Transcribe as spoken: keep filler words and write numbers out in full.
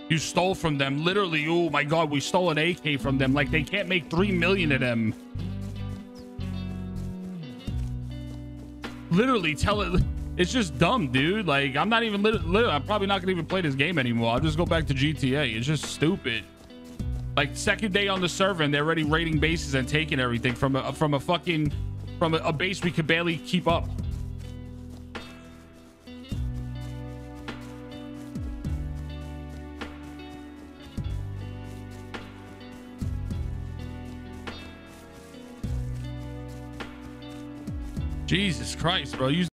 You stole from them. Literally, oh my God, we stole an A K from them. Like, they can't make three million of them. Literally, tell it. It's just dumb, dude. Like, I'm not even, literally, I'm probably not gonna even play this game anymore. I'll just go back to G T A. It's just stupid. Like, second day on the server and they're already raiding bases and taking everything from a, from a fucking, from a, a base we could barely keep up. Jesus Christ, bro. You